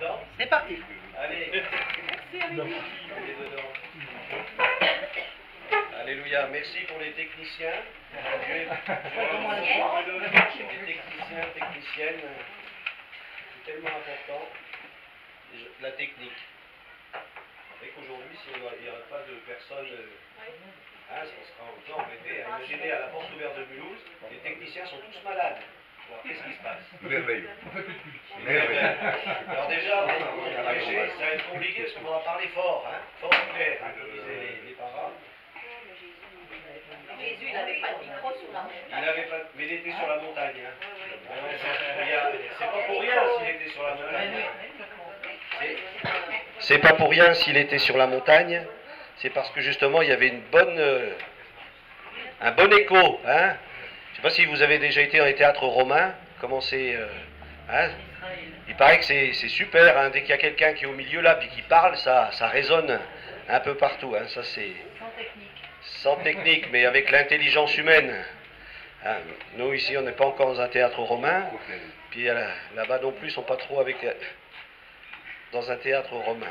important. C'est parti. Allez. Merci, Allez dedans. Alléluia. Merci pour les techniciens. Dieu est- Les techniciens, techniciennes, c'est tellement important. La technique. Et qu'aujourd'hui, s'il n'y aurait pas de personnes, ça sera embêté. Imaginez à la porte ouverte de Mulhouse, les techniciens sont tous malades. Alors qu'est-ce qui se passe? Merveilleux. Alors déjà, pour prêcher, ça va être compliqué parce qu'on va parler fort, fort et clair, comme disaient les parents. Jésus, il n'avait pas de micro sur la main. Mais il était sur la montagne. C'est pas pour rien s'il était sur la montagne. C'est pas pour rien s'il était sur la montagne. C'est parce que justement il y avait un bon écho. Je ne sais pas si vous avez déjà été dans les théâtres romains. Comment c'est. Il paraît que c'est super. Dès qu'il y a quelqu'un qui est au milieu là puis qui parle, ça résonne un peu partout. Ça c'est. Sans technique, mais avec l'intelligence humaine. Nous, ici, on n'est pas encore dans un théâtre romain, puis là-bas non plus, ils ne sont pas trop dans un théâtre romain.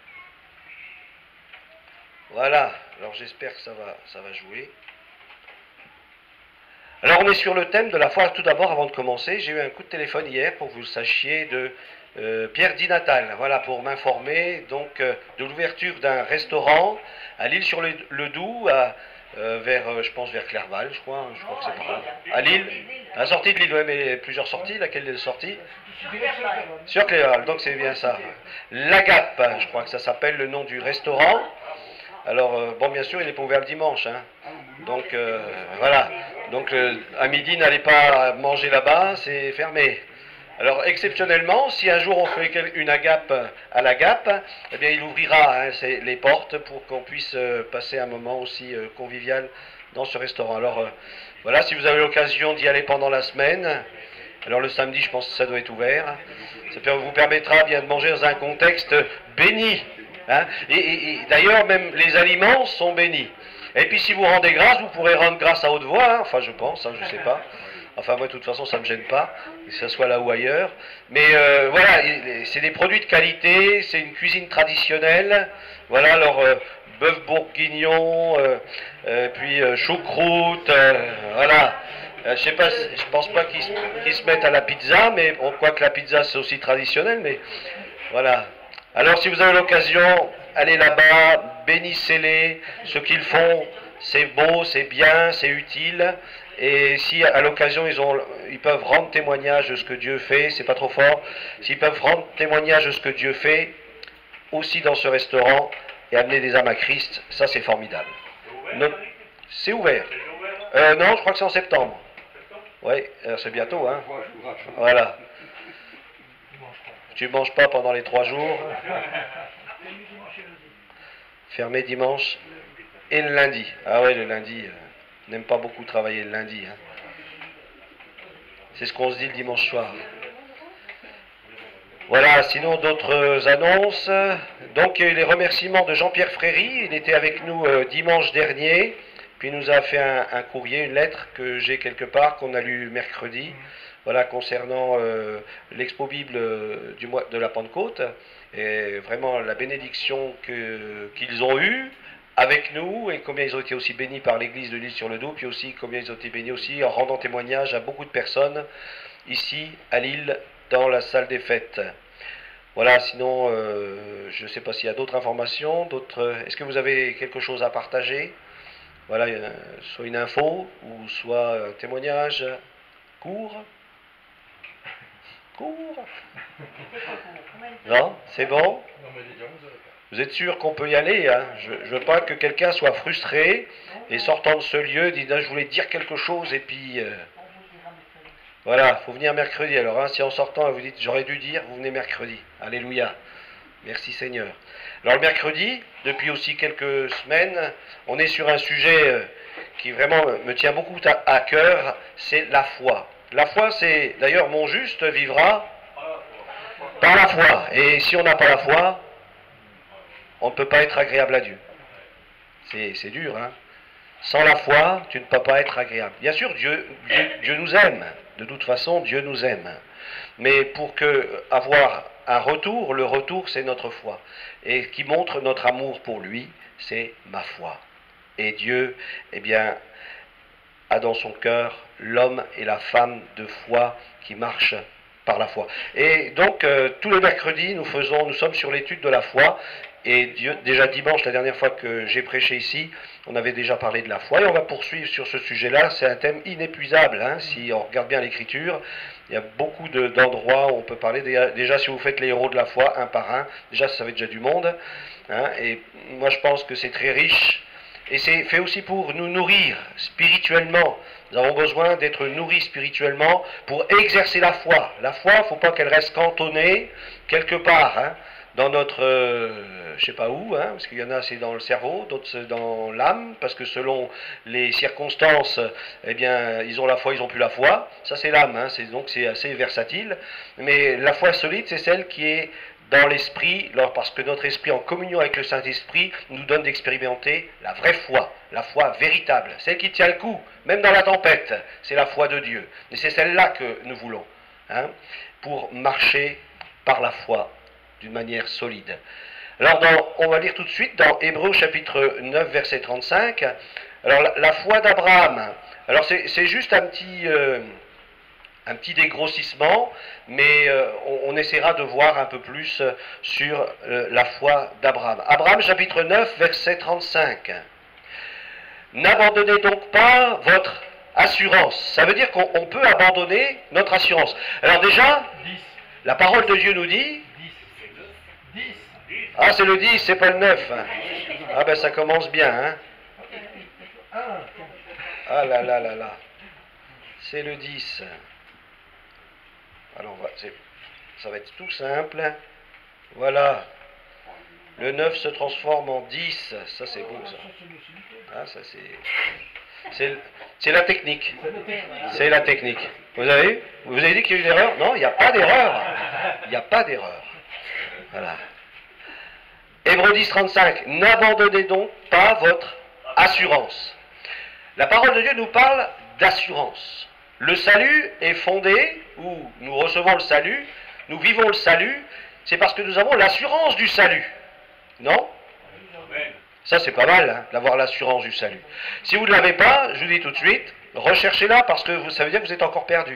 Voilà, alors j'espère que ça va jouer. Alors, on est sur le thème de la foi. Tout d'abord, avant de commencer, j'ai eu un coup de téléphone hier, pour que vous le sachiez, de Pierre Di Natal, voilà, pour m'informer donc de l'ouverture d'un restaurant à l'Île-sur-le-Doubs, je pense vers Clerval, je crois que c'est par là. À Lille, à la sortie de Lille, oui, mais plusieurs sorties, laquelle est sortie? Sur Clerval, donc c'est bien ça. L'Agape, je crois que ça s'appelle le nom du restaurant. Alors, bon, bien sûr, il n'est pas ouvert le dimanche, donc voilà. Donc à midi, n'allez pas manger là-bas, c'est fermé. Alors exceptionnellement, si un jour on fait une agape à l'Agape, eh bien il ouvrira les portes pour qu'on puisse passer un moment aussi convivial dans ce restaurant. Alors voilà, si vous avez l'occasion d'y aller pendant la semaine, alors le samedi je pense que ça doit être ouvert, ça vous permettra bien de manger dans un contexte béni. Et d'ailleurs même les aliments sont bénis. Et puis si vous rendez grâce, vous pourrez rendre grâce à haute voix, enfin je pense, je ne sais pas. Enfin moi de toute façon ça ne me gêne pas, que ce soit là ou ailleurs. Mais voilà, c'est des produits de qualité, c'est une cuisine traditionnelle. Voilà, alors bœuf bourguignon, puis choucroute, voilà. Je pense pas qu'ils se mettent à la pizza, mais on croit que la pizza c'est aussi traditionnel, mais voilà. Alors si vous avez l'occasion, allez là-bas, bénissez-les, ce qu'ils font, c'est beau, c'est bien, c'est utile. Et si à l'occasion ils peuvent rendre témoignage de ce que Dieu fait, c'est pas trop fort, s'ils peuvent rendre témoignage de ce que Dieu fait, aussi dans ce restaurant, et amener des âmes à Christ, ça c'est formidable. C'est ouvert. Non, je crois que c'est en septembre. Oui, c'est bientôt, Voilà. Tu ne manges pas pendant les 3 jours. Fermé dimanche et le lundi. Ah ouais, le lundi, n'aime pas beaucoup travailler le lundi. C'est ce qu'on se dit le dimanche soir. Voilà, sinon d'autres annonces. Donc il y a eu les remerciements de Jean-Pierre Fréry, il était avec nous dimanche dernier, puis il nous a fait un courrier, une lettre que j'ai quelque part, qu'on a lu mercredi, voilà, concernant l'expo Bible du mois de la Pentecôte, et vraiment la bénédiction qu'ils ont eue avec nous, et combien ils ont été aussi bénis par l'église de l'Île-sur-le-Doubs, puis aussi combien ils ont été bénis aussi en rendant témoignage à beaucoup de personnes ici à Lille, dans la salle des fêtes. Voilà, sinon, je ne sais pas s'il y a d'autres informations, est-ce que vous avez quelque chose à partager? Voilà, soit une info, ou soit un témoignage court. Court? Non, c'est bon? Vous êtes sûr qu'on peut y aller, Je ne veux pas que quelqu'un soit frustré et sortant de ce lieu, dit je voulais dire quelque chose et puis... Voilà, il faut venir mercredi. Alors, si en sortant, vous dites j'aurais dû dire, vous venez mercredi. Alléluia. Merci Seigneur. Alors, le mercredi, depuis aussi quelques semaines, on est sur un sujet qui vraiment me tient beaucoup à cœur, c'est la foi. La foi, c'est d'ailleurs mon juste vivra par la foi. Et si on n'a pas la foi, on ne peut pas être agréable à Dieu. C'est dur, Sans la foi, tu ne peux pas être agréable. Bien sûr, Dieu nous aime. De toute façon, Dieu nous aime. Mais pour avoir un retour. Le retour, c'est notre foi. Et qui montre notre amour pour lui, c'est ma foi. Et Dieu, eh bien, a dans son cœur l'homme et la femme de foi qui marchent par la foi. Et donc, tous les mercredis, nous sommes sur l'étude de la foi. Et déjà dimanche, la dernière fois que j'ai prêché ici, on avait déjà parlé de la foi. Et on va poursuivre sur ce sujet-là. C'est un thème inépuisable. Hein, si on regarde bien l'Écriture, il y a beaucoup d'endroits où on peut parler. Déjà, si vous faites les héros de la foi, un par un, déjà, ça fait déjà du monde. Hein, et moi, je pense que c'est très riche. Et c'est fait aussi pour nous nourrir spirituellement. Nous avons besoin d'être nourris spirituellement pour exercer la foi. La foi, il ne faut pas qu'elle reste cantonnée quelque part, hein, dans notre, je ne sais pas où, hein, parce qu'il y en a c'est dans le cerveau, d'autres c'est dans l'âme, parce que selon les circonstances, eh bien, ils ont la foi, ils n'ont plus la foi. Ça c'est l'âme, hein, donc c'est assez versatile. Mais la foi solide, c'est celle qui est dans l'esprit, parce que notre esprit en communion avec le Saint-Esprit nous donne d'expérimenter la vraie foi, la foi véritable, celle qui tient le coup, même dans la tempête, c'est la foi de Dieu. Et c'est celle-là que nous voulons, hein, pour marcher par la foi d'une manière solide. Alors on va lire tout de suite dans Hébreux chapitre 9 verset 35, alors la foi d'Abraham, alors c'est juste un petit dégrossissement, mais on essaiera de voir un peu plus sur la foi d'Abraham. Abraham chapitre 9 verset 35. N'abandonnez donc pas votre assurance. Ça veut dire qu'on peut abandonner notre assurance. Alors déjà, la parole de Dieu nous dit... Ah, c'est le 10, c'est pas le 9. Ah ben ça commence bien, hein. Ah là là là là. C'est le 10. Alors, ça va être tout simple. Voilà. Le 9 se transforme en 10. Ça, c'est beau, ça. Ah, ça, c'est la technique. C'est la technique. Vous avez dit qu'il y a eu une erreur? Non, il n'y a pas d'erreur. Il n'y a pas d'erreur. Voilà. Hébreux 10, 35. N'abandonnez donc pas votre assurance. La parole de Dieu nous parle d'assurance. Le salut est fondé, où nous recevons le salut, nous vivons le salut, c'est parce que nous avons l'assurance du salut. Non? Ça, c'est pas mal, hein, d'avoir l'assurance du salut. Si vous ne l'avez pas, je vous dis tout de suite, recherchez-la parce que ça veut dire que vous êtes encore perdu.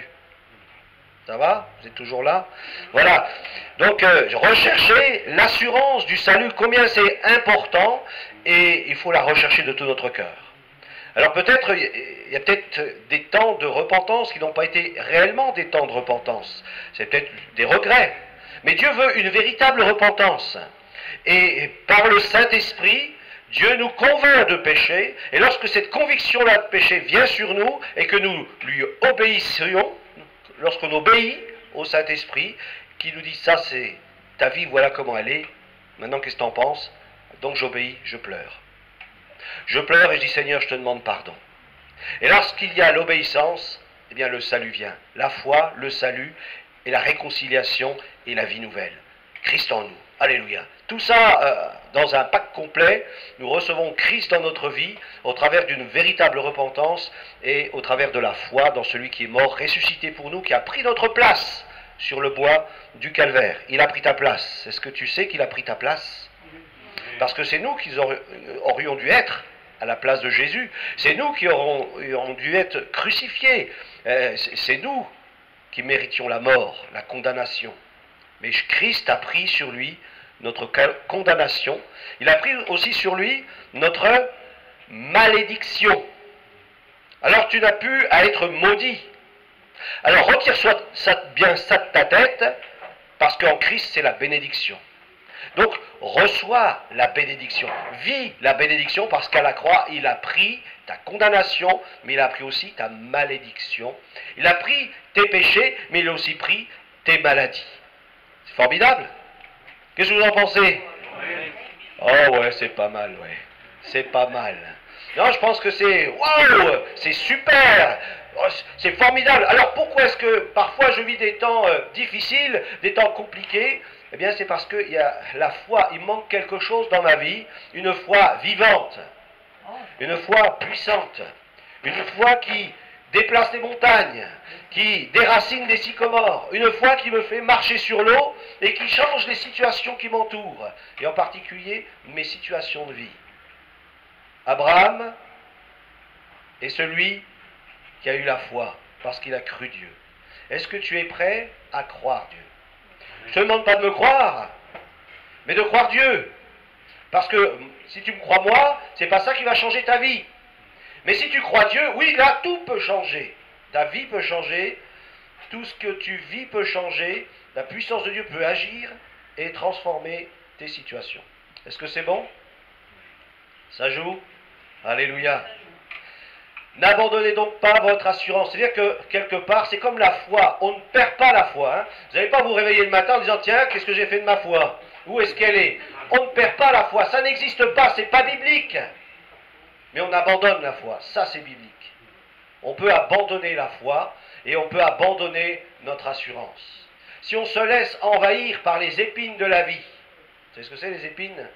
Ça va? Vous êtes toujours là? Voilà. Donc, recherchez l'assurance du salut, combien c'est important, et il faut la rechercher de tout notre cœur. Alors peut-être, il y a peut-être des temps de repentance qui n'ont pas été réellement des temps de repentance. C'est peut-être des regrets. Mais Dieu veut une véritable repentance. Et par le Saint-Esprit, Dieu nous convainc de péché. Et lorsque cette conviction-là de péché vient sur nous et que nous lui obéissions, lorsqu'on obéit au Saint-Esprit, qui nous dit ça c'est ta vie, voilà comment elle est, maintenant qu'est-ce que tu en penses? Donc j'obéis, je pleure. Je pleure et je dis Seigneur, je te demande pardon. Et lorsqu'il y a l'obéissance, eh bien le salut vient. La foi, le salut et la réconciliation et la vie nouvelle. Christ en nous. Alléluia. Tout ça dans un pack complet. Nous recevons Christ dans notre vie au travers d'une véritable repentance et au travers de la foi dans celui qui est mort, ressuscité pour nous, qui a pris notre place sur le bois du calvaire. Il a pris ta place. Est-ce que tu sais qu'il a pris ta place? Parce que c'est nous qui aurions dû être à la place de Jésus. C'est nous qui aurions dû être crucifiés. C'est nous qui méritions la mort, la condamnation. Mais Christ a pris sur lui notre condamnation. Il a pris aussi sur lui notre malédiction. Alors tu n'as plus à être maudit. Alors retire bien ça de ta tête, parce qu'en Christ c'est la bénédiction. Donc, reçois la bénédiction, vis la bénédiction, parce qu'à la croix, il a pris ta condamnation, mais il a pris aussi ta malédiction. Il a pris tes péchés, mais il a aussi pris tes maladies. C'est formidable. Qu'est-ce que vous en pensez? Oh ouais, c'est pas mal, ouais. C'est pas mal. Non, je pense que c'est... Waouh, c'est super. C'est formidable. Alors, pourquoi est-ce que parfois je vis des temps difficiles, des temps compliqués? Eh bien, c'est parce qu'il y a la foi, il manque quelque chose dans ma vie, une foi vivante, une foi puissante, une foi qui déplace les montagnes, qui déracine des sycomores, une foi qui me fait marcher sur l'eau et qui change les situations qui m'entourent, et en particulier mes situations de vie. Abraham est celui qui a eu la foi, parce qu'il a cru Dieu. Est-ce que tu es prêt à croire Dieu? Je ne te demande pas de me croire, mais de croire Dieu. Parce que si tu me crois moi, c'est pas ça qui va changer ta vie. Mais si tu crois Dieu, oui, là, tout peut changer. Ta vie peut changer, tout ce que tu vis peut changer, la puissance de Dieu peut agir et transformer tes situations. Est-ce que c'est bon? Ça joue? Alléluia. N'abandonnez donc pas votre assurance. C'est-à-dire que, quelque part, c'est comme la foi. On ne perd pas la foi. Hein. Vous n'allez pas vous réveiller le matin en disant, tiens, qu'est-ce que j'ai fait de ma foi? Où est-ce qu'elle est? On ne perd pas la foi. Ça n'existe pas, c'est pas biblique. Mais on abandonne la foi. Ça, c'est biblique. On peut abandonner la foi et on peut abandonner notre assurance. Si on se laisse envahir par les épines de la vie, vous savez ce que c'est les épines?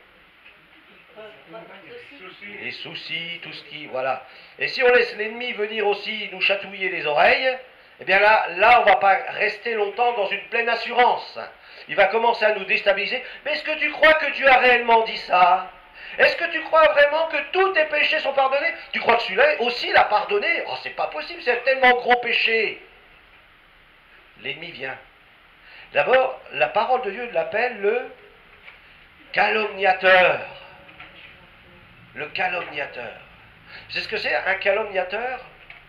Les soucis, tout ce qui... Voilà. Et si on laisse l'ennemi venir aussi nous chatouiller les oreilles, eh bien là on ne va pas rester longtemps dans une pleine assurance. Il va commencer à nous déstabiliser. Mais est-ce que tu crois que Dieu a réellement dit ça? Est-ce que tu crois vraiment que tous tes péchés sont pardonnés? Tu crois que celui-là aussi l'a pardonné? Oh, c'est pas possible, c'est un tellement gros péché. L'ennemi vient. D'abord, la parole de Dieu l'appelle le calomniateur. Le calomniateur. C'est ce que c'est un calomniateur?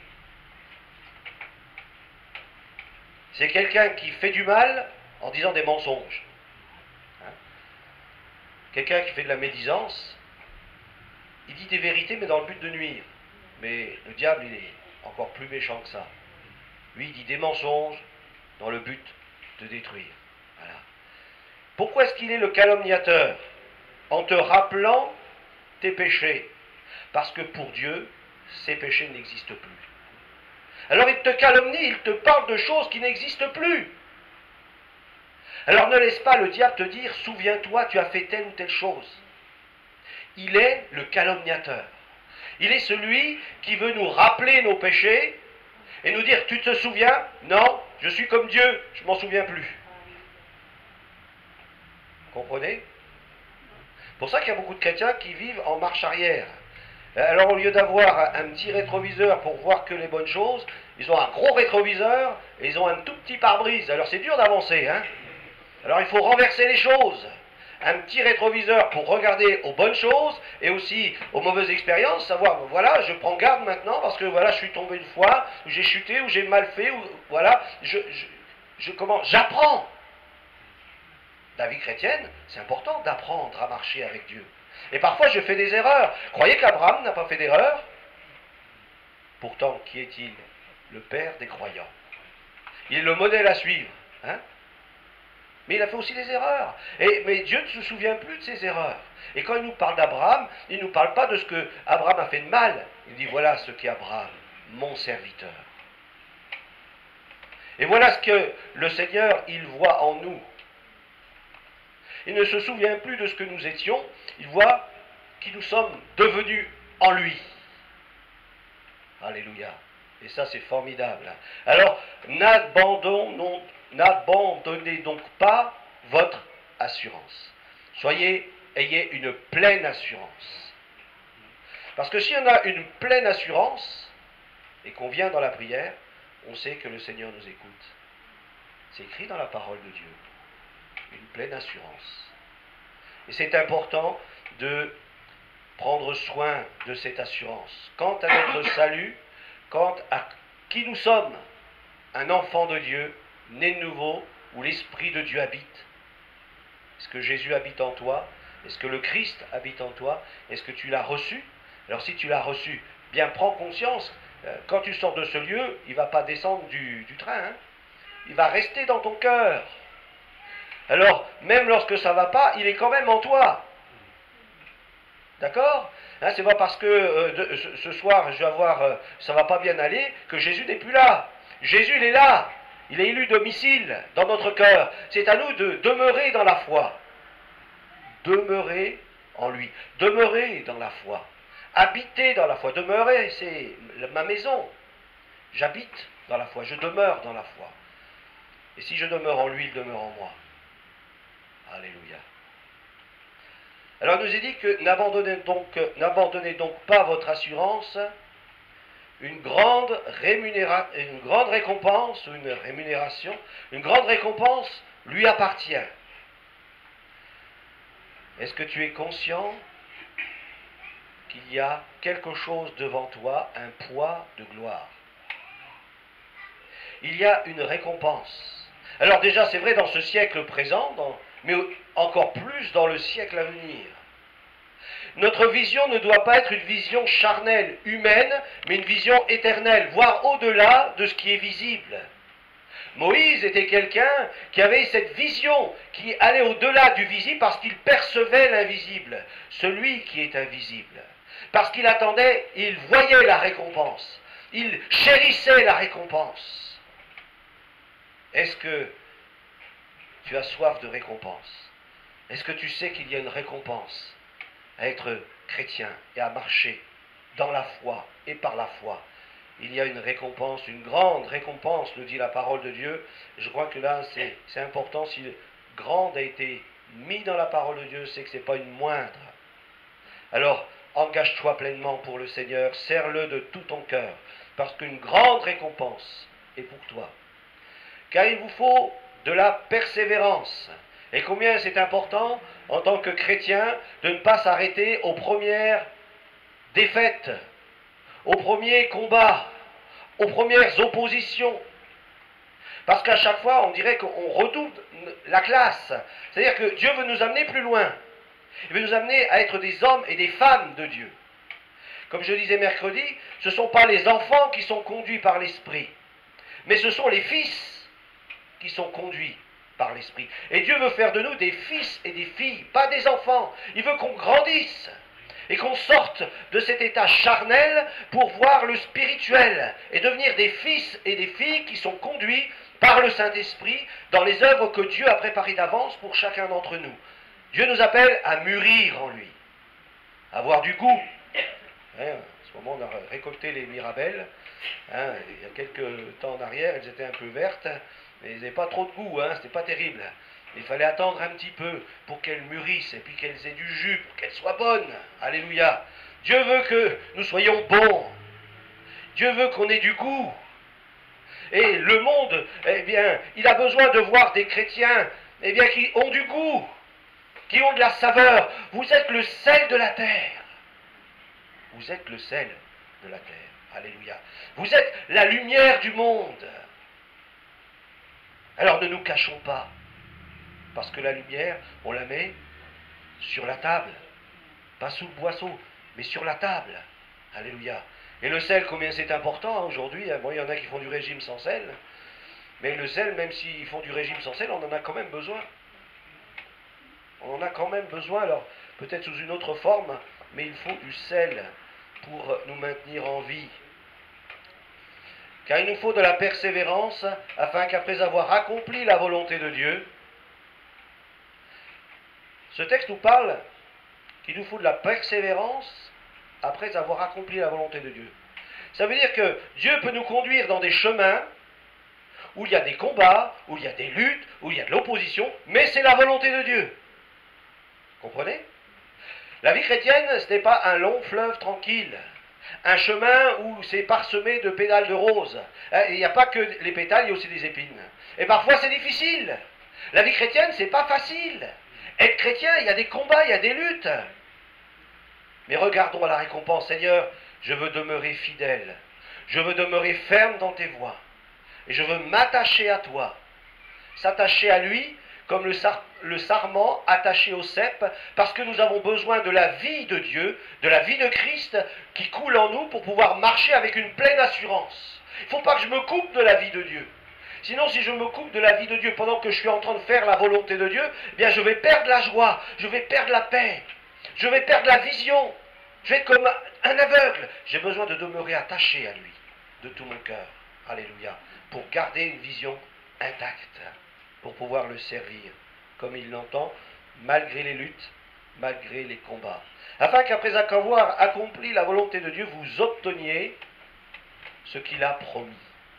C'est quelqu'un qui fait du mal en disant des mensonges. Hein? Quelqu'un qui fait de la médisance, il dit des vérités mais dans le but de nuire. Mais le diable, il est encore plus méchant que ça. Lui, il dit des mensonges dans le but de détruire. Voilà. Pourquoi est-ce qu'il est le calomniateur? En te rappelant tes péchés. Parce que pour Dieu, ces péchés n'existent plus. Alors il te calomnie, il te parle de choses qui n'existent plus. Alors ne laisse pas le diable te dire, souviens-toi, tu as fait telle ou telle chose. Il est le calomniateur. Il est celui qui veut nous rappeler nos péchés et nous dire, tu te souviens? Non, je suis comme Dieu, je ne m'en souviens plus. Comprenez? C'est pour ça qu'il y a beaucoup de chrétiens qui vivent en marche arrière. Alors au lieu d'avoir un petit rétroviseur pour voir que les bonnes choses, ils ont un gros rétroviseur et ils ont un tout petit pare-brise. Alors c'est dur d'avancer, hein? Alors il faut renverser les choses. Un petit rétroviseur pour regarder aux bonnes choses et aussi aux mauvaises expériences, savoir, voilà, je prends garde maintenant parce que voilà, je suis tombé une fois, ou j'ai chuté, ou j'ai mal fait, ou voilà, j'apprends. La vie chrétienne, c'est important d'apprendre à marcher avec Dieu. Et parfois, je fais des erreurs. Croyez qu'Abraham n'a pas fait d'erreur? Pourtant, qui est-il? Le père des croyants. Il est le modèle à suivre. Hein? Mais il a fait aussi des erreurs. Mais Dieu ne se souvient plus de ses erreurs. Et quand il nous parle d'Abraham, il ne nous parle pas de ce que Abraham a fait de mal. Il dit, voilà ce qu'est Abraham, mon serviteur. Et voilà ce que le Seigneur, il voit en nous. Il ne se souvient plus de ce que nous étions, il voit qui nous sommes devenus en lui. Alléluia. Et ça, c'est formidable. Alors, n'abandonnez donc pas votre assurance. Ayez une pleine assurance. Parce que si on a une pleine assurance, et qu'on vient dans la prière, on sait que le Seigneur nous écoute. C'est écrit dans la parole de Dieu. Une pleine assurance. Et c'est important de prendre soin de cette assurance. Quant à notre salut, quant à qui nous sommes, un enfant de Dieu, né de nouveau, où l'Esprit de Dieu habite. Est-ce que Jésus habite en toi? Est-ce que le Christ habite en toi? Est-ce que tu l'as reçu? Alors si tu l'as reçu, bien prends conscience, quand tu sors de ce lieu, il ne va pas descendre du train, hein. Il va rester dans ton cœur. Alors, même lorsque ça ne va pas, il est quand même en toi. D'accord? Hein, c'est pas parce que ce soir, ça ne va pas bien aller, que Jésus n'est plus là. Jésus, il est là. Il est élu domicile dans notre cœur. C'est à nous de demeurer dans la foi. Demeurer en lui. Demeurer dans la foi. Habiter dans la foi. Demeurer, c'est ma maison. J'habite dans la foi, je demeure dans la foi. Et si je demeure en lui, il demeure en moi. Alléluia. Alors il nous est dit que n'abandonnez donc pas votre assurance, une grande récompense, ou une rémunération, une grande récompense lui appartient. Est-ce que tu es conscient qu'il y a quelque chose devant toi, un poids de gloire? Il y a une récompense. Alors déjà, c'est vrai dans ce siècle présent, mais encore plus dans le siècle à venir. Notre vision ne doit pas être une vision charnelle, humaine, mais une vision éternelle, voire au-delà de ce qui est visible. Moïse était quelqu'un qui avait cette vision, qui allait au-delà du visible parce qu'il percevait l'invisible, celui qui est invisible. Parce qu'il attendait, il voyait la récompense, il chérissait la récompense. Est-ce que tu as soif de récompense? Est-ce que tu sais qu'il y a une récompense à être chrétien et à marcher dans la foi et par la foi? Il y a une récompense, une grande récompense, nous dit la parole de Dieu. Je crois que là, c'est important. Si grande a été mis dans la parole de Dieu, c'est que ce n'est pas une moindre. Alors, engage-toi pleinement pour le Seigneur, serre-le de tout ton cœur, parce qu'une grande récompense est pour toi. Car il vous faut de la persévérance. Et combien c'est important, en tant que chrétien, de ne pas s'arrêter aux premières défaites, aux premiers combats, aux premières oppositions. Parce qu'à chaque fois, on dirait qu'on redouble la classe. C'est-à-dire que Dieu veut nous amener plus loin. Il veut nous amener à être des hommes et des femmes de Dieu. Comme je disais mercredi, ce ne sont pas les enfants qui sont conduits par l'Esprit, mais ce sont les fils qui sont conduits par l'Esprit. Et Dieu veut faire de nous des fils et des filles, pas des enfants. Il veut qu'on grandisse et qu'on sorte de cet état charnel pour voir le spirituel et devenir des fils et des filles qui sont conduits par le Saint-Esprit dans les œuvres que Dieu a préparées d'avance pour chacun d'entre nous. Dieu nous appelle à mûrir en lui, à avoir du goût. En ce moment, on a récolté les mirabelles. Il y a quelques temps en arrière, elles étaient un peu vertes, mais elles n'avaient pas trop de goût, c'était pas terrible. Il fallait attendre un petit peu pour qu'elles mûrissent et puis qu'elles aient du jus, pour qu'elles soient bonnes. Alléluia. Dieu veut que nous soyons bons. Dieu veut qu'on ait du goût. Et le monde, eh bien, il a besoin de voir des chrétiens, eh bien, qui ont du goût, qui ont de la saveur. Vous êtes le sel de la terre. Vous êtes le sel de la terre. Alléluia. Vous êtes la lumière du monde. Alors ne nous cachons pas. Parce que la lumière, on la met sur la table. Pas sous le boisseau, mais sur la table. Alléluia. Et le sel, combien c'est important aujourd'hui. Bon, il y en a qui font du régime sans sel. Mais le sel, même s'ils font du régime sans sel, on en a quand même besoin. On en a quand même besoin, alors peut-être sous une autre forme, mais il faut du sel pour nous maintenir en vie. Car il nous faut de la persévérance, afin qu'après avoir accompli la volonté de Dieu, ce texte nous parle qu'il nous faut de la persévérance après avoir accompli la volonté de Dieu. Ça veut dire que Dieu peut nous conduire dans des chemins où il y a des combats, où il y a des luttes, où il y a de l'opposition, mais c'est la volonté de Dieu. Comprenez? La vie chrétienne, ce n'est pas un long fleuve tranquille, un chemin où c'est parsemé de pétales de rose. Il n'y a pas que les pétales, il y a aussi des épines. Et parfois c'est difficile. La vie chrétienne, c'est pas facile. Être chrétien, il y a des combats, il y a des luttes. Mais regardons à la récompense. Seigneur, je veux demeurer fidèle. Je veux demeurer ferme dans tes voies. Et je veux m'attacher à toi. S'attacher à lui comme le sarment attaché au cep, parce que nous avons besoin de la vie de Dieu, de la vie de Christ qui coule en nous pour pouvoir marcher avec une pleine assurance. Il ne faut pas que je me coupe de la vie de Dieu. Sinon, si je me coupe de la vie de Dieu pendant que je suis en train de faire la volonté de Dieu, eh bien je vais perdre la joie, je vais perdre la paix, je vais perdre la vision, je vais être comme un aveugle. J'ai besoin de demeurer attaché à lui, de tout mon cœur. Alléluia. Pour garder une vision intacte, pour pouvoir le servir comme il l'entend, malgré les luttes, malgré les combats. Afin qu'après avoir accompli la volonté de Dieu, vous obteniez ce qu'il a promis.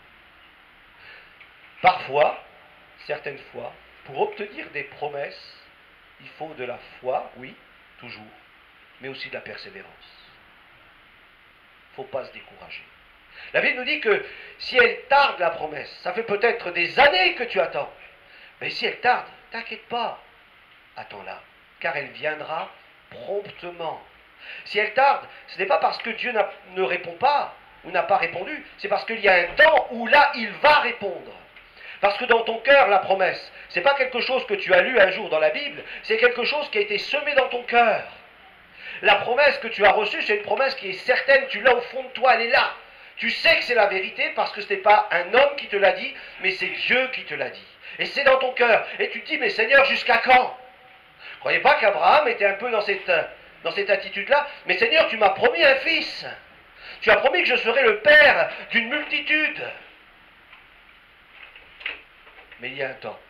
Parfois, certaines fois, pour obtenir des promesses, il faut de la foi, oui, toujours, mais aussi de la persévérance. Il ne faut pas se décourager. La Bible nous dit que si elle tarde la promesse, ça fait peut-être des années que tu attends, mais si elle tarde, t'inquiète pas, attends-la, car elle viendra promptement. Si elle tarde, ce n'est pas parce que Dieu ne répond pas ou n'a pas répondu, c'est parce qu'il y a un temps où là, il va répondre. Parce que dans ton cœur, la promesse, ce n'est pas quelque chose que tu as lu un jour dans la Bible, c'est quelque chose qui a été semé dans ton cœur. La promesse que tu as reçue, c'est une promesse qui est certaine, tu l'as au fond de toi, elle est là. Tu sais que c'est la vérité parce que ce n'est pas un homme qui te l'a dit, mais c'est Dieu qui te l'a dit. Et c'est dans ton cœur. Et tu te dis, mais Seigneur, jusqu'à quand? Ne croyez pas qu'Abraham était un peu dans cette attitude-là. Mais Seigneur, tu m'as promis un fils. Tu as promis que je serais le père d'une multitude. Mais il y a un temps.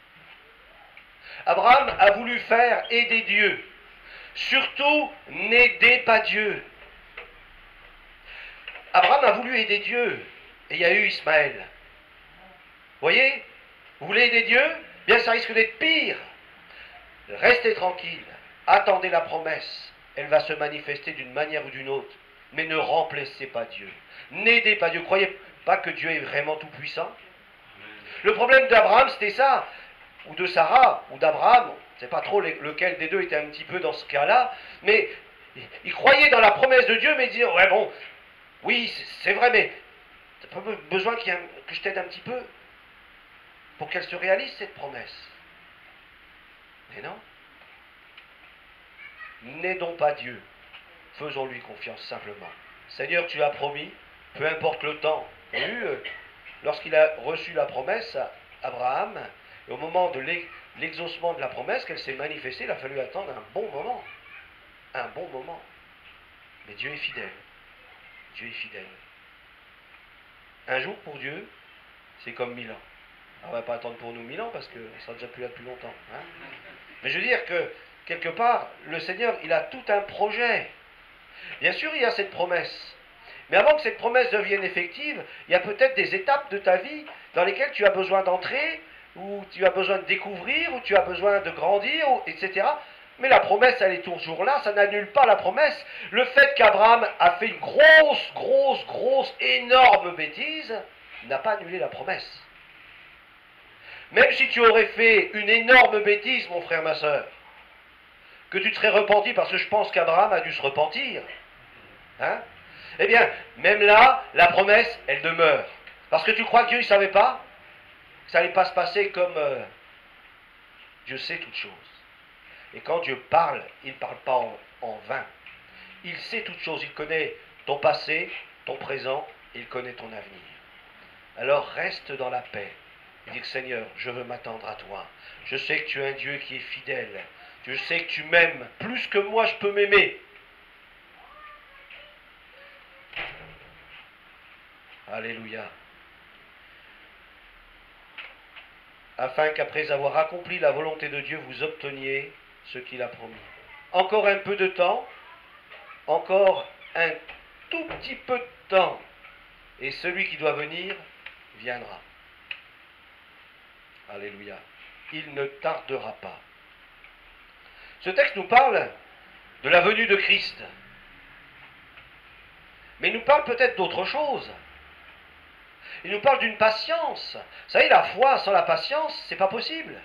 Abraham a voulu faire aider Dieu. Surtout, n'aidez pas Dieu. Abraham a voulu aider Dieu. Et il y a eu Ismaël. Vous voyez? Vous voulez aider Dieu? Bien, ça risque d'être pire. Restez tranquille. Attendez la promesse. Elle va se manifester d'une manière ou d'une autre. Mais ne remplacez pas Dieu. N'aidez pas Dieu. Ne croyez pas que Dieu est vraiment tout puissant. Le problème d'Abraham, c'était ça. Ou de Sarah, ou d'Abraham. Je ne sais pas trop lequel des deux était un petit peu dans ce cas-là. Mais il croyait dans la promesse de Dieu, mais il disait, ouais bon, oui, c'est vrai, mais tu n'as pas besoin que je t'aide un petit peu pour qu'elle se réalise, cette promesse. Mais non. N'aidons pas Dieu. Faisons-lui confiance simplement. Seigneur, tu as promis, peu importe le temps. Vous avez vu, lorsqu'il a reçu la promesse, Abraham, et au moment de l'exaucement de la promesse, qu'elle s'est manifestée, il a fallu attendre un bon moment. Un bon moment. Mais Dieu est fidèle. Dieu est fidèle. Un jour pour Dieu, c'est comme 1000 ans. On ne va pas attendre pour nous 1000 ans parce que ça sera déjà plus là depuis longtemps. Hein. Mais je veux dire que, quelque part, le Seigneur, il a tout un projet. Bien sûr, il y a cette promesse. Mais avant que cette promesse devienne effective, il y a peut-être des étapes de ta vie dans lesquelles tu as besoin d'entrer, où tu as besoin de découvrir, où tu as besoin de grandir, etc. Mais la promesse, elle est toujours là, ça n'annule pas la promesse. Le fait qu'Abraham a fait une grosse, énorme bêtise, n'a pas annulé la promesse. Même si tu aurais fait une énorme bêtise, mon frère, ma soeur, que tu te serais repenti, parce que je pense qu'Abraham a dû se repentir, hein? Eh bien, même là, la promesse, elle demeure. Parce que tu crois que Dieu ne savait pas que ça n'allait pas se passer comme Dieu sait toutes choses. Et quand Dieu parle, il ne parle pas en vain. Il sait toutes choses. Il connaît ton passé, ton présent, il connaît ton avenir. Alors reste dans la paix. Et dis, Seigneur, je veux m'attendre à toi. Je sais que tu es un Dieu qui est fidèle. Je sais que tu m'aimes plus que moi je peux m'aimer. Alléluia. Afin qu'après avoir accompli la volonté de Dieu, vous obteniez ce qu'il a promis. Encore un peu de temps, encore un tout petit peu de temps, et celui qui doit venir viendra. Alléluia. Il ne tardera pas. Ce texte nous parle de la venue de Christ, mais il nous parle peut-être d'autre chose. Il nous parle d'une patience. Vous savez, la foi sans la patience, c'est pas possible.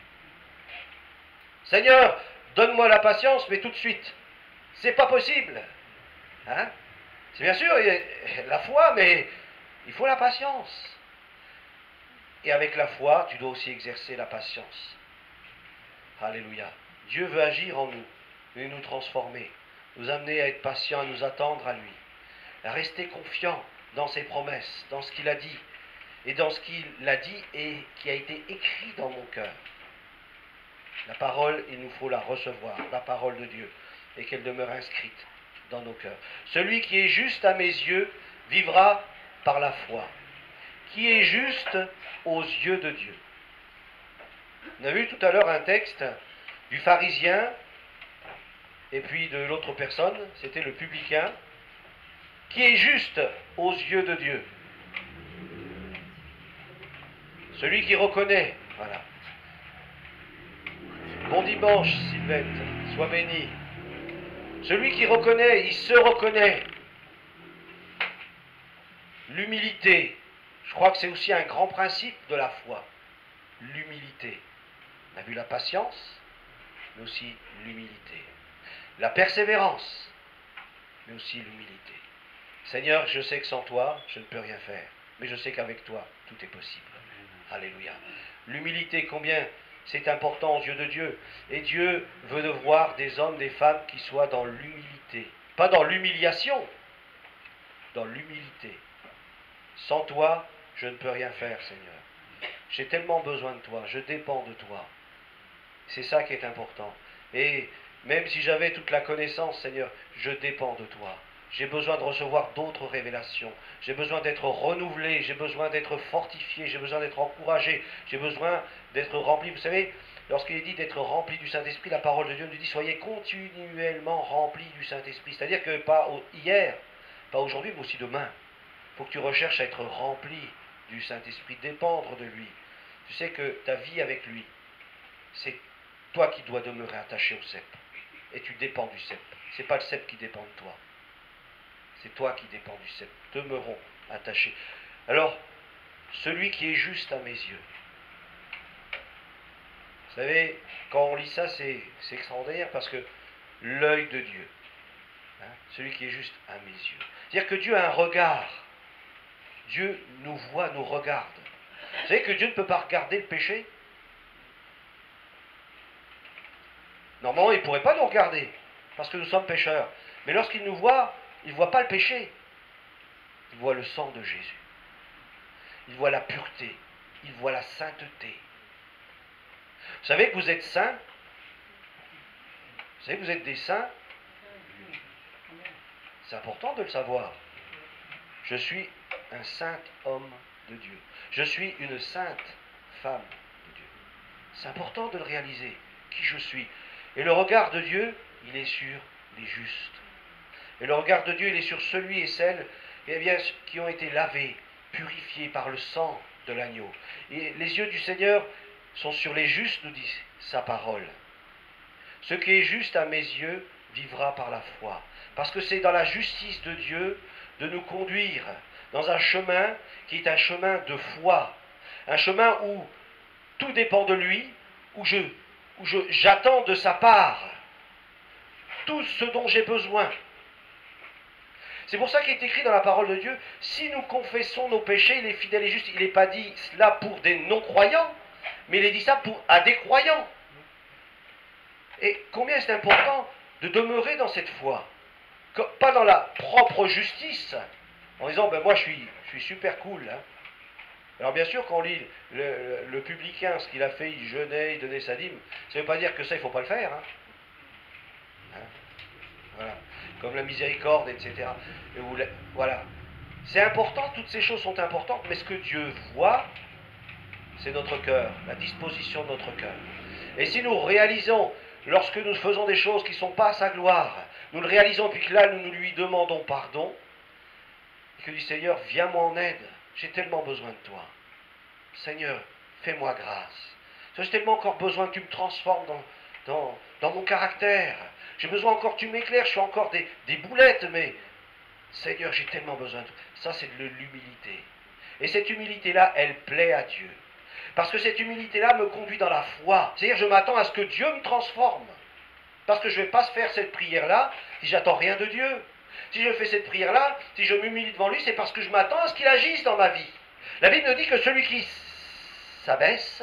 Seigneur, donne-moi la patience, mais tout de suite. C'est pas possible. Hein? C'est bien sûr la foi, mais il faut la patience. Et avec la foi, tu dois aussi exercer la patience. Alléluia. Dieu veut agir en nous, veut nous transformer, nous amener à être patients, à nous attendre à lui, à rester confiants dans ses promesses, dans ce qu'il a dit, et dans ce qu'il a dit et qui a été écrit dans mon cœur. La parole, il nous faut la recevoir, la parole de Dieu, et qu'elle demeure inscrite dans nos cœurs. Celui qui est juste à mes yeux vivra par la foi, qui est juste aux yeux de Dieu. On a vu tout à l'heure un texte du pharisien, et puis de l'autre personne, c'était le publicain. qui est juste aux yeux de Dieu. Celui qui reconnaît, voilà. Bon dimanche, Sylvette, sois béni. Celui qui reconnaît, il se reconnaît. L'humilité, je crois que c'est aussi un grand principe de la foi. L'humilité. On a vu la patience, mais aussi l'humilité. La persévérance, mais aussi l'humilité. Seigneur, je sais que sans toi, je ne peux rien faire, mais je sais qu'avec toi, tout est possible. Alléluia. L'humilité, combien c'est important aux yeux de Dieu. Et Dieu veut de voir des hommes, des femmes qui soient dans l'humilité. Pas dans l'humiliation, dans l'humilité. Sans toi, je ne peux rien faire, Seigneur. J'ai tellement besoin de toi, je dépends de toi. C'est ça qui est important. Et même si j'avais toute la connaissance, Seigneur, je dépends de toi. J'ai besoin de recevoir d'autres révélations. J'ai besoin d'être renouvelé, j'ai besoin d'être fortifié, j'ai besoin d'être encouragé, j'ai besoin d'être rempli. Vous savez, lorsqu'il est dit d'être rempli du Saint-Esprit, la parole de Dieu nous dit soyez continuellement remplis du Saint-Esprit. C'est-à-dire que pas hier, pas aujourd'hui, mais aussi demain. Il faut que tu recherches à être rempli du Saint-Esprit, dépendre de lui. Tu sais que ta vie avec lui, c'est toi qui dois demeurer attaché au cep. Et tu dépends du cep. Ce n'est pas le cep qui dépend de toi. C'est toi qui dépends du cep. Demeurons attachés. Alors, celui qui est juste à mes yeux. Vous savez, quand on lit ça, c'est extraordinaire parce que l'œil de Dieu, hein, celui qui est juste à mes yeux. C'est-à-dire que Dieu a un regard. Dieu nous voit, nous regarde. Vous savez que Dieu ne peut pas regarder le péché? Normalement, il ne pourrait pas nous regarder, parce que nous sommes pécheurs. Mais lorsqu'il nous voit, il ne voit pas le péché. Il voit le sang de Jésus. Il voit la pureté. Il voit la sainteté. Vous savez que vous êtes saints? Vous savez que vous êtes des saints? C'est important de le savoir. Je suis un saint homme de Dieu. Je suis une sainte femme de Dieu. C'est important de le réaliser, qui je suis. Et le regard de Dieu, il est sur les justes. Et le regard de Dieu, il est sur celui et celles qui ont été lavés, purifiés par le sang de l'agneau. Et les yeux du Seigneur sont sur les justes, nous dit sa parole. Ce qui est juste à mes yeux vivra par la foi. Parce que c'est dans la justice de Dieu de nous conduire dans un chemin qui est un chemin de foi. Un chemin où tout dépend de lui, où j'attends de sa part tout ce dont j'ai besoin. C'est pour ça qu'il est écrit dans la parole de Dieu, si nous confessons nos péchés, il est fidèle et juste. Il n'est pas dit cela pour des non-croyants, mais il est dit ça à des croyants. Et combien c'est important de demeurer dans cette foi, pas dans la propre justice, en disant, ben moi je suis super cool. Hein. Alors bien sûr, quand on lit le publicain, ce qu'il a fait, il jeûnait, il donnait sa dîme, ça ne veut pas dire que ça, il ne faut pas le faire. Hein. Hein. Voilà. Comme la miséricorde, etc. Voilà. C'est important, toutes ces choses sont importantes, mais ce que Dieu voit, c'est notre cœur, la disposition de notre cœur. Et si nous réalisons, lorsque nous faisons des choses qui ne sont pas à sa gloire, nous le réalisons, puis que là, nous lui demandons pardon, et que du Seigneur, viens-moi en aide, j'ai tellement besoin de toi. Seigneur, fais-moi grâce. J'ai tellement encore besoin que tu me transformes dans mon caractère. J'ai besoin encore que tu m'éclaires, je suis encore des boulettes, mais Seigneur, j'ai tellement besoin de toi. Ça, c'est de l'humilité. Et cette humilité-là, elle plaît à Dieu. Parce que cette humilité-là me conduit dans la foi. C'est-à-dire, je m'attends à ce que Dieu me transforme. Parce que je ne vais pas faire cette prière-là si j'attends rien de Dieu. Si je fais cette prière-là, si je m'humilie devant lui, c'est parce que je m'attends à ce qu'il agisse dans ma vie. La Bible nous dit que celui qui s'abaisse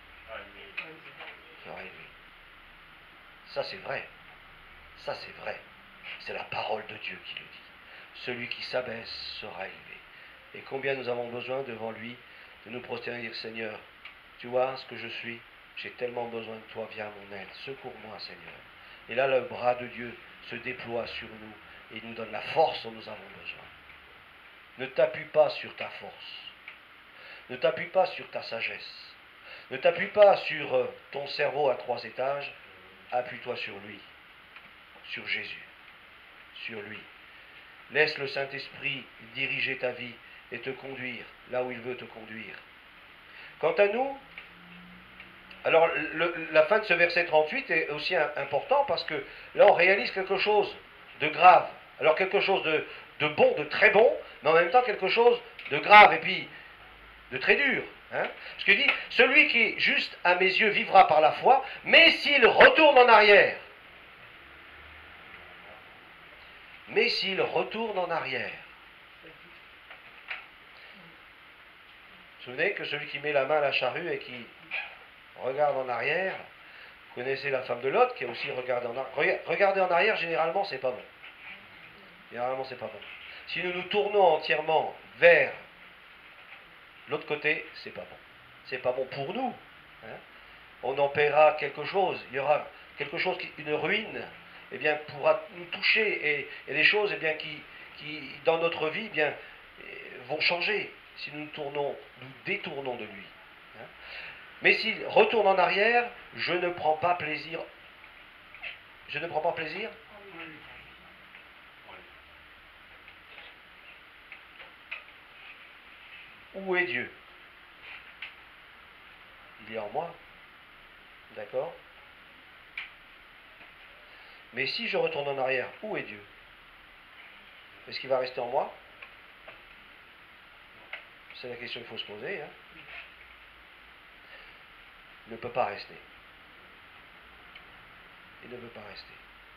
sera élevé. Ça, c'est vrai. Ça, c'est vrai. C'est la parole de Dieu qui le dit. Celui qui s'abaisse sera élevé. Et combien nous avons besoin devant lui de nous prosterner et dire, Seigneur, tu vois ce que je suis, j'ai tellement besoin de toi, viens à mon aide, secours-moi, Seigneur. Et là, le bras de Dieu se déploie sur nous et nous donne la force dont nous avons besoin. Ne t'appuie pas sur ta force. Ne t'appuie pas sur ta sagesse. Ne t'appuie pas sur ton cerveau à 3 étages. Appuie-toi sur lui, sur Jésus, sur lui. Laisse le Saint-Esprit diriger ta vie et te conduire là où il veut te conduire. Quant à nous, alors la fin de ce verset 38 est aussi important parce que là on réalise quelque chose de grave. Alors quelque chose de bon, de très bon, mais en même temps quelque chose de grave et puis de très dur. Hein. Ce que dit, celui qui est juste à mes yeux vivra par la foi, mais s'il retourne en arrière, mais s'il retourne en arrière. Vous vous souvenez que celui qui met la main à la charrue et qui regarde en arrière, vous connaissez la femme de Lot qui a aussi regardé en arrière. Regarder en arrière, généralement, c'est pas bon. Généralement, c'est pas bon. Si nous nous tournons entièrement vers l'autre côté, c'est pas bon. C'est pas bon pour nous. Hein. On en paiera quelque chose. Il y aura quelque chose, une ruine, eh bien, pourra nous toucher et des choses, eh bien, qui dans notre vie, eh bien, vont changer si nous nous détournons de lui. Hein. Mais s'il retourne en arrière, je ne prends pas plaisir. Je ne prends pas plaisir. Où est Dieu? Il est en moi. D'accord? Mais si je retourne en arrière, où est Dieu? Est-ce qu'il va rester en moi? C'est la question qu'il faut se poser. Hein. Il ne peut pas rester. Il ne peut pas rester.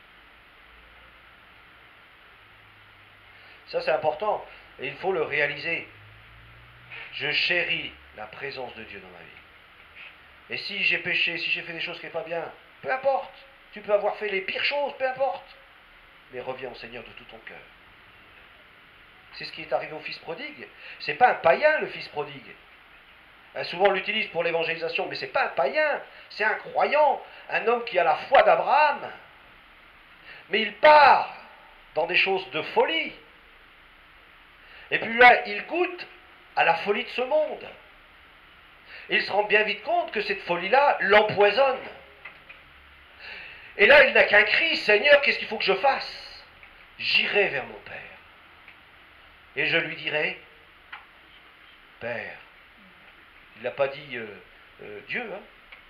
Ça, c'est important. Et il faut le réaliser. Je chéris la présence de Dieu dans ma vie. Et si j'ai péché, si j'ai fait des choses qui ne sont pas bien, peu importe. Tu peux avoir fait les pires choses, peu importe. Mais reviens au Seigneur de tout ton cœur. C'est ce qui est arrivé au fils prodigue. C'est pas un païen, le fils prodigue. Souvent on l'utilise pour l'évangélisation, mais c'est pas un païen, c'est un croyant, un homme qui a la foi d'Abraham. Mais il part dans des choses de folie. Et puis là, il goûte à la folie de ce monde. Et il se rend bien vite compte que cette folie-là l'empoisonne. Et là, il n'a qu'un cri, Seigneur, qu'est-ce qu'il faut que je fasse? J'irai vers mon Père. Et je lui dirai, Père. Il n'a pas dit Dieu, hein.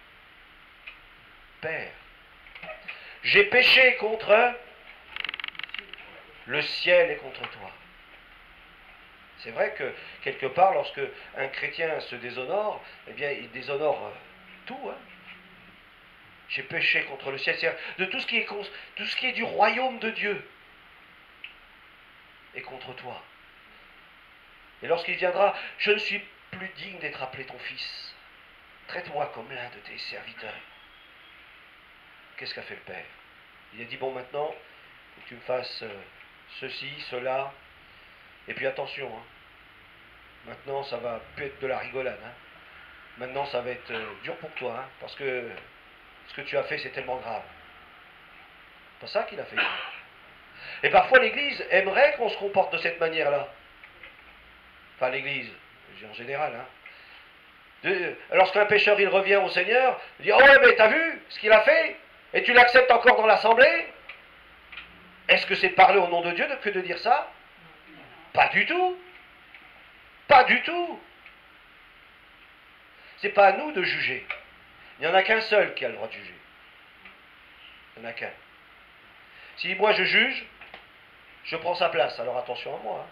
Père. J'ai péché contre le ciel et contre toi. C'est vrai que, quelque part, lorsque un chrétien se déshonore, eh bien, il déshonore tout. Hein. J'ai péché contre le ciel, c'est-à-dire de tout ce qui est du royaume de Dieu et contre toi. Et lorsqu'il viendra, je ne suis plus digne d'être appelé ton fils. Traite-moi comme l'un de tes serviteurs. Qu'est-ce qu'a fait le Père? Il a dit, bon, maintenant, il faut que tu me fasses ceci, cela. Et puis attention, hein. Maintenant, ça va plus être de la rigolade. Hein. Maintenant, ça va être dur pour toi, hein, parce que ce que tu as fait, c'est tellement grave. C'est pas ça qu'il a fait. Et parfois, l'Église aimerait qu'on se comporte de cette manière-là. Enfin, l'Église, je dis en général. Hein. Lorsqu'un pécheur, il revient au Seigneur, il dit, oh ouais, mais t'as vu ce qu'il a fait? Et tu l'acceptes encore dans l'assemblée? Est-ce que c'est parler au nom de Dieu que de dire ça? Pas du tout. Pas du tout. C'est pas à nous de juger. Il n'y en a qu'un seul qui a le droit de juger. Il n'y en a qu'un. Si moi je juge, je prends sa place. Alors attention à moi. Hein.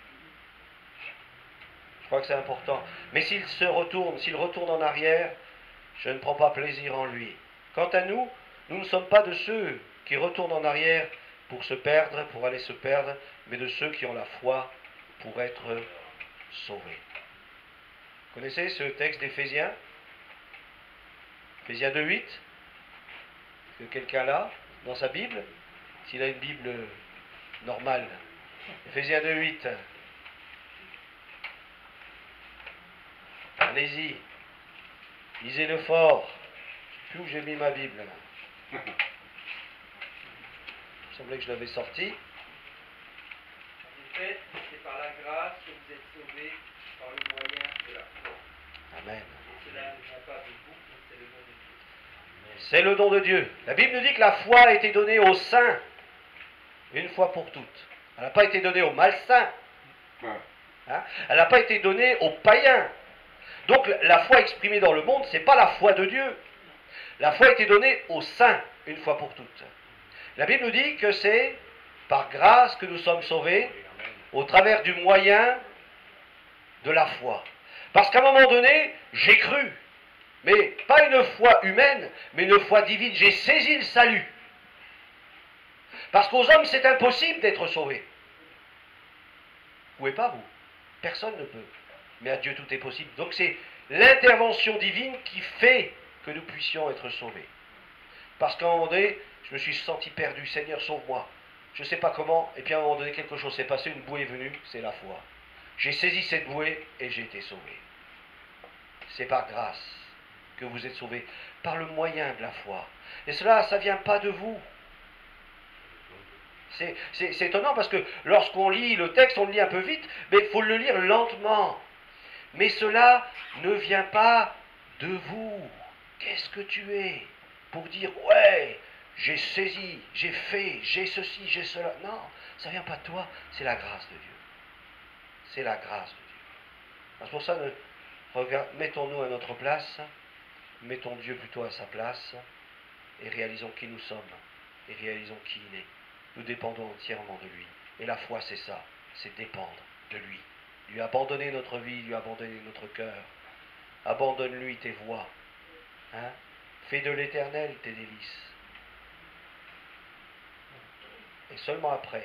Je crois que c'est important. Mais s'il retourne en arrière, je ne prends pas plaisir en lui. Quant à nous, nous ne sommes pas de ceux qui retournent en arrière pour se perdre, pour aller se perdre, mais de ceux qui ont la foi pour être sauvés. Vous connaissez ce texte d'Éphésiens? Éphésiens 2.8? Est-ce que quelqu'un l'a dans sa Bible? S'il a une Bible normale. Éphésiens 2.8. Allez-y. Lisez-le fort. Je ne sais plus où j'ai mis ma Bible. Là. Il me semblait que je l'avais sorti. En effet, c'est par la grâce que vous êtes sauvés par le moyen de la foi. Amen. Et cela ne vient pas de vous, mais c'est le don de Dieu. C'est le don de Dieu. La Bible nous dit que la foi a été donnée aux saints une fois pour toutes. Elle n'a pas été donnée aux malsains. Ouais. Hein. Elle n'a pas été donnée aux païens. Donc la foi exprimée dans le monde, ce n'est pas la foi de Dieu. La foi a été donnée aux saints, une fois pour toutes. La Bible nous dit que c'est par grâce que nous sommes sauvés, au travers du moyen de la foi. Parce qu'à un moment donné, j'ai cru. Mais pas une foi humaine, mais une foi divine. J'ai saisi le salut. Parce qu'aux hommes, c'est impossible d'être sauvés. Vous ne pouvez pas, vous. Personne ne peut. Mais à Dieu, tout est possible. Donc c'est l'intervention divine qui fait que nous puissions être sauvés. Parce qu'à un moment donné, je me suis senti perdu. Seigneur, sauve-moi. Je ne sais pas comment. Et puis à un moment donné, quelque chose s'est passé. Une bouée est venue. C'est la foi. J'ai saisi cette bouée et j'ai été sauvé. C'est par grâce que vous êtes sauvés. Par le moyen de la foi. Et cela, ça ne vient pas de vous. C'est étonnant parce que lorsqu'on lit le texte, on le lit un peu vite, mais il faut le lire lentement. Mais cela ne vient pas de vous. Qu'est-ce que tu es pour dire, ouais, j'ai saisi, j'ai fait, j'ai ceci, j'ai cela. Non, ça ne vient pas de toi, c'est la grâce de Dieu. C'est la grâce de Dieu. C'est pour ça, mettons-nous à notre place, mettons Dieu plutôt à sa place, et réalisons qui nous sommes, et réalisons qui il est. Nous dépendons entièrement de lui. Et la foi, c'est ça, c'est dépendre de lui. Lui abandonner notre vie, lui abandonner notre cœur. Abandonne-lui tes voies. Hein? Fais de l'Éternel tes délices. Et seulement après,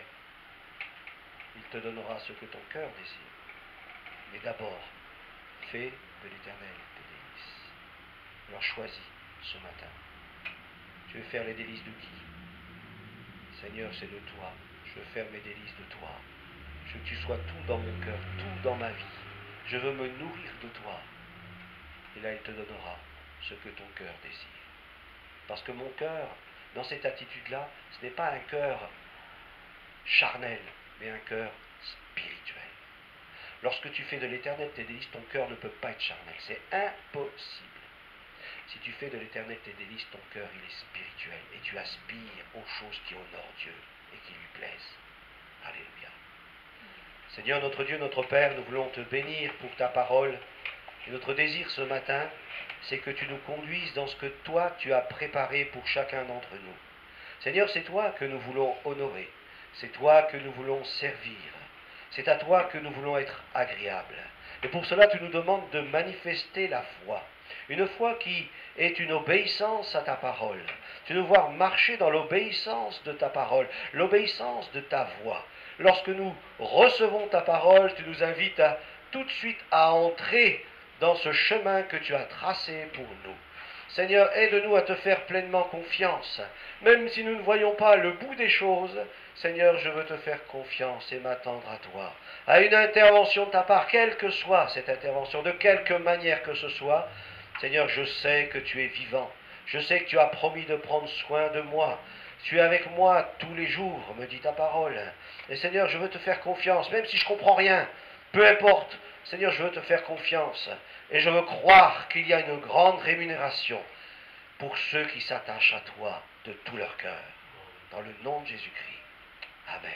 il te donnera ce que ton cœur désire. Mais d'abord, fais de l'Éternel tes délices. Alors choisis ce matin. Tu veux faire les délices de qui? Seigneur, c'est de toi. Je veux faire mes délices de toi. Je veux que tu sois tout dans mon cœur, tout dans ma vie. Je veux me nourrir de toi. Et là, il te donnera ce que ton cœur désire. Parce que mon cœur, dans cette attitude-là, ce n'est pas un cœur charnel, mais un cœur spirituel. Lorsque tu fais de l'Éternel tes délices, ton cœur ne peut pas être charnel. C'est impossible. Si tu fais de l'Éternel tes délices, ton cœur, il est spirituel. Et tu aspires aux choses qui honorent Dieu et qui lui plaisent. Alléluia. Seigneur, notre Dieu, notre Père, nous voulons te bénir pour ta parole. Et notre désir ce matin, c'est que tu nous conduises dans ce que toi, tu as préparé pour chacun d'entre nous. Seigneur, c'est toi que nous voulons honorer. C'est toi que nous voulons servir. C'est à toi que nous voulons être agréables. Et pour cela, tu nous demandes de manifester la foi. Une foi qui est une obéissance à ta parole. Tu nous vois marcher dans l'obéissance de ta parole, l'obéissance de ta voix. Lorsque nous recevons ta parole, tu nous invites tout de suite à entrer dans ce chemin que tu as tracé pour nous. Seigneur, aide-nous à te faire pleinement confiance. Même si nous ne voyons pas le bout des choses, Seigneur, je veux te faire confiance et m'attendre à toi. À une intervention de ta part, quelle que soit cette intervention, de quelque manière que ce soit, Seigneur, je sais que tu es vivant. Je sais que tu as promis de prendre soin de moi. Tu es avec moi tous les jours, me dit ta parole. Et Seigneur, je veux te faire confiance, même si je ne comprends rien. Peu importe. Seigneur, je veux te faire confiance. Et je veux croire qu'il y a une grande rémunération pour ceux qui s'attachent à toi de tout leur cœur. Dans le nom de Jésus-Christ. Amen.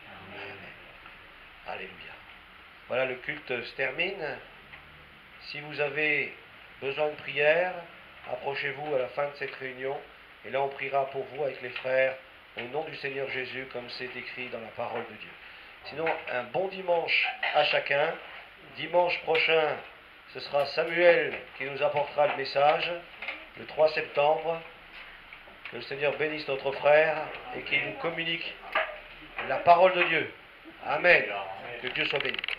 Amen. Alléluia. Voilà, le culte se termine. Si vous avez besoin de prière, approchez-vous à la fin de cette réunion. Et là, on priera pour vous avec les frères, au nom du Seigneur Jésus, comme c'est écrit dans la parole de Dieu. Sinon, un bon dimanche à chacun. Dimanche prochain, ce sera Samuel qui nous apportera le message, le 3 septembre. Que le Seigneur bénisse notre frère et qu'il nous communique la parole de Dieu. Amen. Que Dieu soit béni.